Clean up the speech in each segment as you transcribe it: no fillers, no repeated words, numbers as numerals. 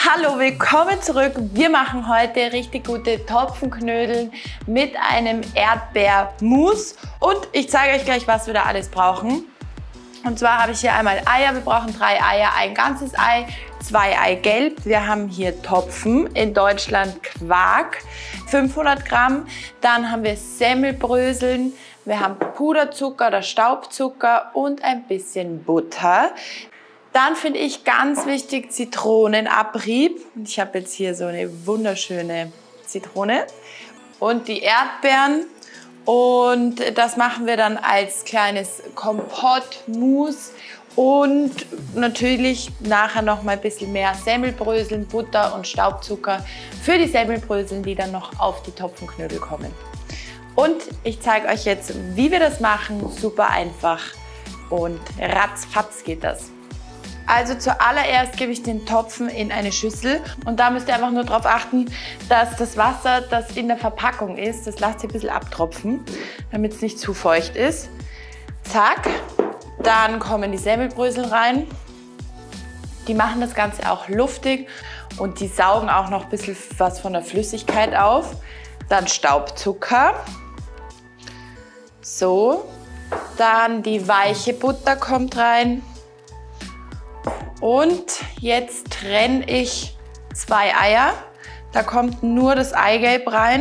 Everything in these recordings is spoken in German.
Hallo, willkommen zurück. Wir machen heute richtig gute Topfenknödel mit einem Erdbeermus und ich zeige euch gleich, was wir da alles brauchen. Und zwar habe ich hier einmal Eier. Wir brauchen 3 Eier, ein ganzes Ei, 2 Eigelb. Wir haben hier Topfen, in Deutschland Quark, 500 Gramm. Dann haben wir Semmelbröseln. Wir haben Puderzucker oder Staubzucker und ein bisschen Butter. Dann finde ich ganz wichtig Zitronenabrieb. Ich habe jetzt hier so eine wunderschöne Zitrone und die Erdbeeren. Und das machen wir dann als kleines Kompott-Mousse und natürlich nachher noch mal ein bisschen mehr Semmelbröseln, Butter und Staubzucker für die Semmelbröseln, die dann noch auf die Topfenknödel kommen. Und ich zeige euch jetzt, wie wir das machen. Super einfach und ratzfatz geht das. Also zuallererst gebe ich den Topfen in eine Schüssel und da müsst ihr einfach nur darauf achten, dass das Wasser, das in der Verpackung ist, das lasst ihr ein bisschen abtropfen, damit es nicht zu feucht ist. Zack, dann kommen die Semmelbrösel rein. Die machen das Ganze auch luftig und die saugen auch noch ein bisschen was von der Flüssigkeit auf. Dann Staubzucker. So, dann die weiche Butter kommt rein. Und jetzt trenne ich 2 Eier. Da kommt nur das Eigelb rein.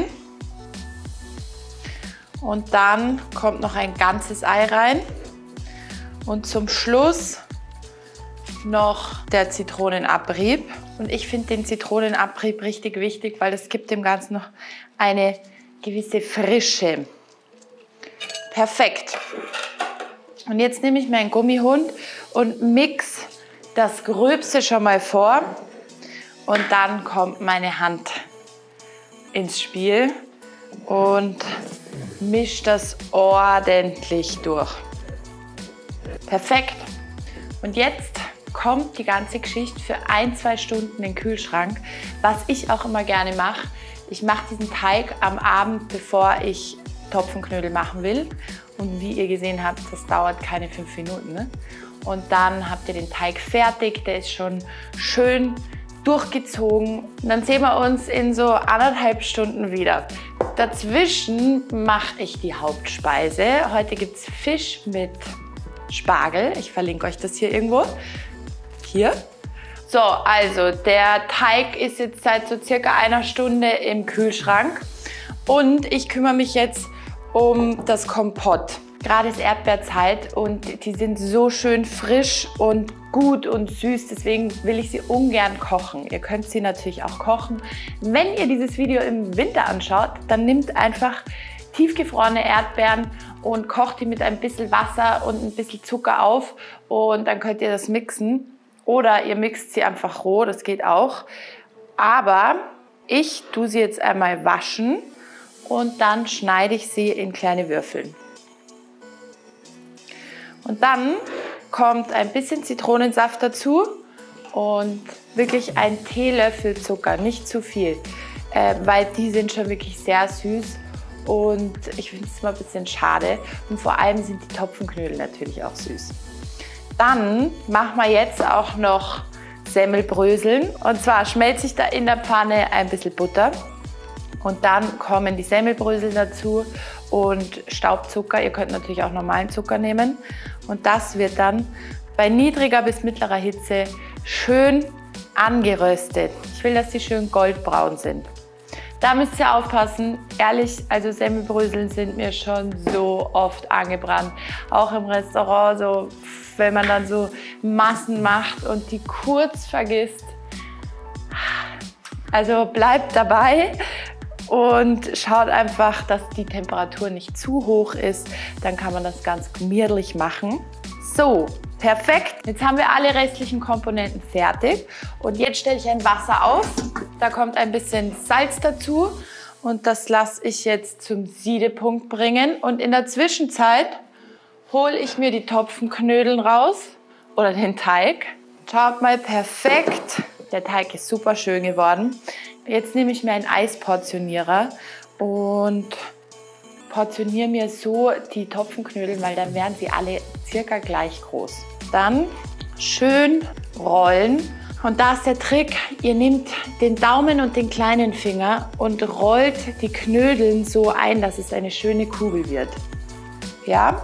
Und dann kommt noch ein ganzes Ei rein. Und zum Schluss noch der Zitronenabrieb. Und ich finde den Zitronenabrieb richtig wichtig, weil das gibt dem Ganzen noch eine gewisse Frische. Perfekt. Und jetzt nehme ich meinen Gummihund und mix das Gröbste schon mal vor und dann kommt meine Hand ins Spiel und mischt das ordentlich durch. Perfekt. Und jetzt kommt die ganze Geschichte für 1-2 Stunden in den Kühlschrank, was ich auch immer gerne mache. Ich mache diesen Teig am Abend, bevor ich Topfenknödel machen will. Und wie ihr gesehen habt, das dauert keine 5 Minuten. Ne? Und dann habt ihr den Teig fertig, der ist schon schön durchgezogen. Und dann sehen wir uns in so 1,5 Stunden wieder. Dazwischen mache ich die Hauptspeise. Heute gibt es Fisch mit Spargel. Ich verlinke euch das hier irgendwo. Hier. So, also der Teig ist jetzt seit so circa 1 Stunde im Kühlschrank. Und ich kümmere mich jetzt um das Kompott. Gerade ist Erdbeerzeit und die sind so schön frisch und gut und süß, deswegen will ich sie ungern kochen. Ihr könnt sie natürlich auch kochen. Wenn ihr dieses Video im Winter anschaut, dann nehmt einfach tiefgefrorene Erdbeeren und kocht die mit ein bisschen Wasser und ein bisschen Zucker auf und dann könnt ihr das mixen. Oder ihr mixt sie einfach roh, das geht auch. Aber ich tue sie jetzt einmal waschen und dann schneide ich sie in kleine Würfel. Und dann kommt ein bisschen Zitronensaft dazu und wirklich ein Teelöffel Zucker, nicht zu viel, weil die sind schon wirklich sehr süß und ich finde es immer ein bisschen schade und vor allem sind die Topfenknödel natürlich auch süß. Dann machen wir jetzt auch noch Semmelbröseln und zwar schmelze ich da in der Pfanne ein bisschen Butter. Und dann kommen die Semmelbrösel dazu und Staubzucker. Ihr könnt natürlich auch normalen Zucker nehmen. Und das wird dann bei niedriger bis mittlerer Hitze schön angeröstet. Ich will, dass sie schön goldbraun sind. Da müsst ihr aufpassen. Ehrlich, also Semmelbrösel sind mir schon so oft angebrannt. Auch im Restaurant, so, wenn man dann so Massen macht und die kurz vergisst. Also bleibt dabei. Und schaut einfach, dass die Temperatur nicht zu hoch ist. Dann kann man das ganz gemütlich machen. So, perfekt. Jetzt haben wir alle restlichen Komponenten fertig. Und jetzt stelle ich ein Wasser auf. Da kommt ein bisschen Salz dazu. Und das lasse ich jetzt zum Siedepunkt bringen. Und in der Zwischenzeit hole ich mir die Topfenknödel raus. Oder den Teig. Schaut mal, perfekt. Der Teig ist super schön geworden. Jetzt nehme ich mir einen Eisportionierer und portioniere mir so die Topfenknödel, weil dann werden sie alle circa gleich groß. Dann schön rollen Und da ist der Trick, ihr nehmt den Daumen und den kleinen Finger und rollt die Knödel so ein, dass es eine schöne Kugel wird. Ja?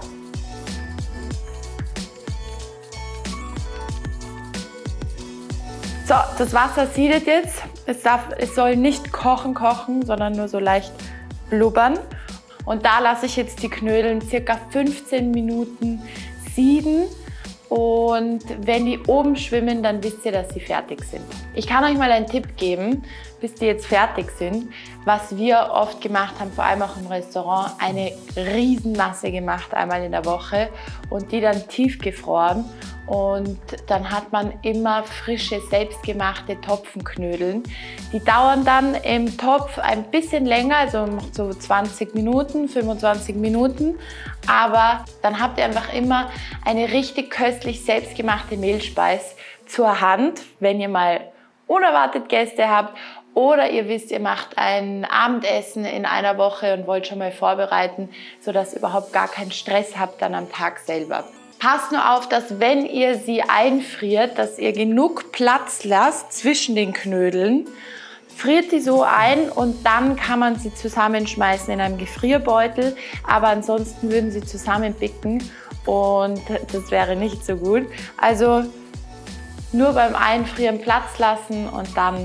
So, das Wasser siedet jetzt. Es soll nicht kochen, sondern nur so leicht blubbern. Und da lasse ich jetzt die Knödel circa 15 Minuten sieden. Und wenn die oben schwimmen, dann wisst ihr, dass sie fertig sind. Ich kann euch mal einen Tipp geben, bis die jetzt fertig sind. Was wir oft gemacht haben, vor allem auch im Restaurant, eine Riesenmasse gemacht, einmal in der Woche und die dann tiefgefroren. Und dann hat man immer frische, selbstgemachte Topfenknödel. Die dauern dann im Topf ein bisschen länger, also so 20 Minuten, 25 Minuten. Aber dann habt ihr einfach immer eine richtig köstlich selbstgemachte Mehlspeis zur Hand, wenn ihr mal unerwartet Gäste habt oder ihr wisst, ihr macht ein Abendessen in einer Woche und wollt schon mal vorbereiten, sodass ihr überhaupt gar keinen Stress habt dann am Tag selber. Passt nur auf, dass wenn ihr sie einfriert, dass ihr genug Platz lasst zwischen den Knödeln. Friert die so ein und dann kann man sie zusammenschmeißen in einem Gefrierbeutel. Aber ansonsten würden sie zusammenbicken und das wäre nicht so gut. Also nur beim Einfrieren Platz lassen und dann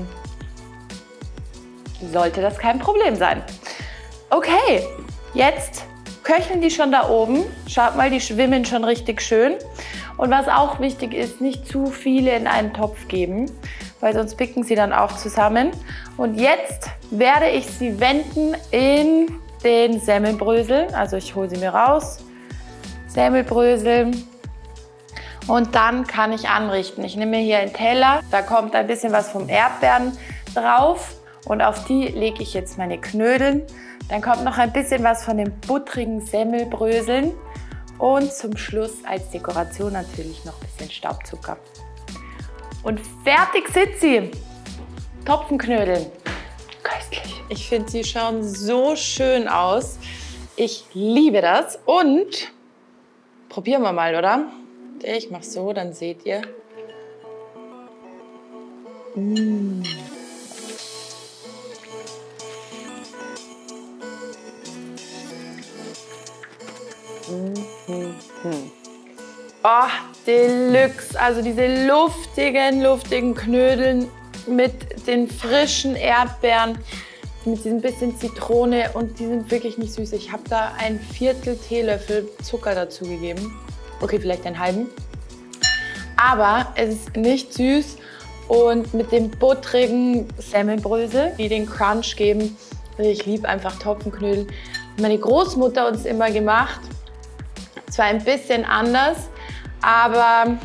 sollte das kein Problem sein. Okay, jetzt köcheln die schon da oben. Schaut mal, die schwimmen schon richtig schön. Und was auch wichtig ist, nicht zu viele in einen Topf geben, weil sonst bicken sie dann auch zusammen. Und jetzt werde ich sie wenden in den Semmelbrösel. Also ich hole sie mir raus, Semmelbrösel. Und dann kann ich anrichten. Ich nehme mir hier einen Teller, da kommt ein bisschen was vom Erdbeeren drauf. Und auf die lege ich jetzt meine Knödel. Dann kommt noch ein bisschen was von den buttrigen Semmelbröseln. Und zum Schluss als Dekoration natürlich noch ein bisschen Staubzucker. Und fertig sind sie. Topfenknödel. Köstlich. Ich finde, sie schauen so schön aus. Ich liebe das. Und probieren wir mal, oder? Ich mache so, dann seht ihr. Oh, Deluxe. Also diese luftigen Knödeln mit den frischen Erdbeeren, mit diesem bisschen Zitrone und die sind wirklich nicht süß. Ich habe da ein Viertel Teelöffel Zucker dazu gegeben. Okay, vielleicht einen halben. Aber es ist nicht süß und mit dem buttrigen Semmelbrösel, die den Crunch geben. Ich liebe einfach Topfenknödel. Meine Großmutter hat uns immer gemacht. Zwar ein bisschen anders, aber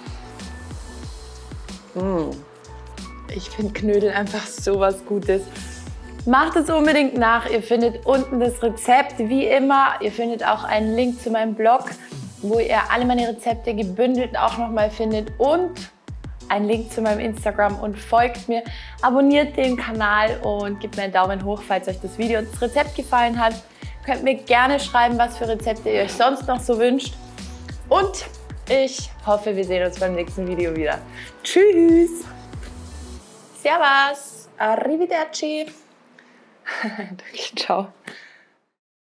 ich finde Knödel einfach so was Gutes. Macht es unbedingt nach. Ihr findet unten das Rezept, wie immer. Ihr findet auch einen Link zu meinem Blog, wo ihr alle meine Rezepte gebündelt auch nochmal findet und einen Link zu meinem Instagram und folgt mir. Abonniert den Kanal und gebt mir einen Daumen hoch, falls euch das Video und das Rezept gefallen hat. Könnt mir gerne schreiben, was für Rezepte ihr euch sonst noch so wünscht. Und ich hoffe, wir sehen uns beim nächsten Video wieder. Tschüss! Servus! Arrivederci! Ciao!